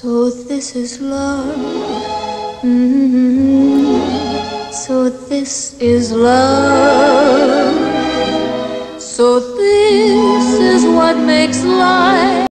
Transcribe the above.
So this is love. Mm-hmm. So this is love. So this is what makes life